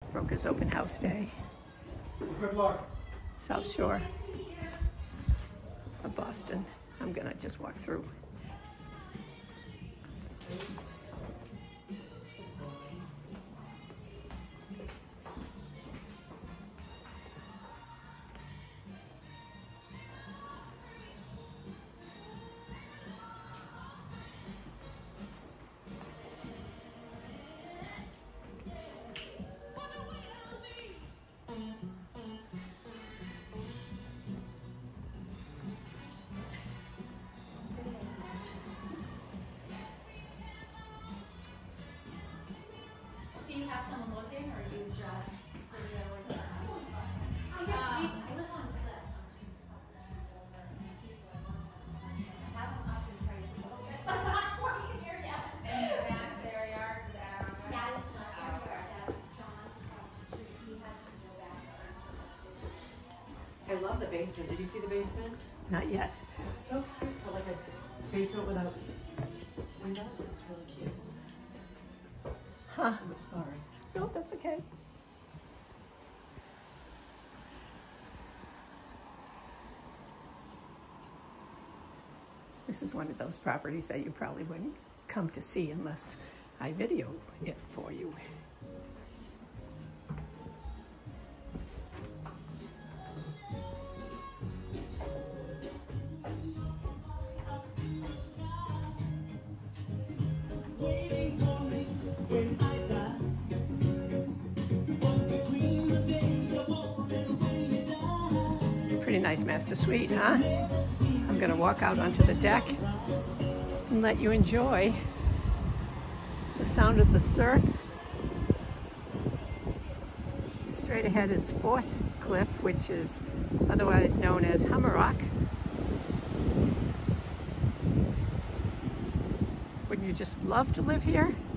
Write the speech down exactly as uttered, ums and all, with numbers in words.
Brokers Open House Day. Good luck. South Shore of Boston. I'm gonna just walk through. Do you have someone looking, or you just videoing? I, um, I live on Cliff. I have them up in price a little bit, but not quite here yet. And the max their yard down. That is not their yard. That's John's across the street. He has no backyard. I love the basement. Did you see the basement? Not yet. It's so cute for like a basement without windows. It's really cute. Huh? I'm sorry. No, that's okay. This is one of those properties that you probably wouldn't come to see unless I video it for you. Pretty nice master suite, huh? I'm gonna walk out onto the deck and let you enjoy the sound of the surf. Straight ahead is Fourth Cliff, which is otherwise known as Hammerock. Wouldn't you just love to live here?